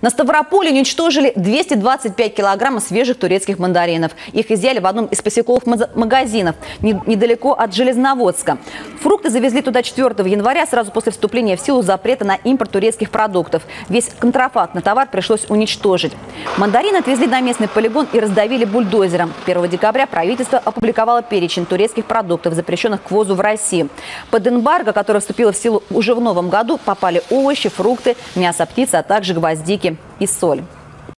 На Ставрополе уничтожили 225 килограммов свежих турецких мандаринов. Их изъяли в одном из поселковых магазинов недалеко от Железноводска. Фрукты завезли туда 4 января, сразу после вступления в силу запрета на импорт турецких продуктов. Весь контрафактный товар пришлось уничтожить. Мандарины отвезли на местный полигон и раздавили бульдозером. 1 декабря правительство опубликовало перечень турецких продуктов, запрещенных к ввозу в Россию. Под эмбарго, которое вступило в силу уже в новом году, попали овощи, фрукты, мясо птицы, а также гвоздики и соль.